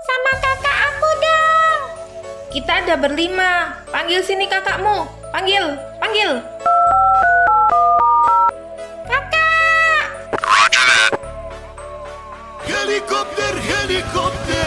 sama kakak aku dong. Kita ada berlima. Panggil sini kakakmu. Panggil, panggil. Kakak. Helikopter, helikopter.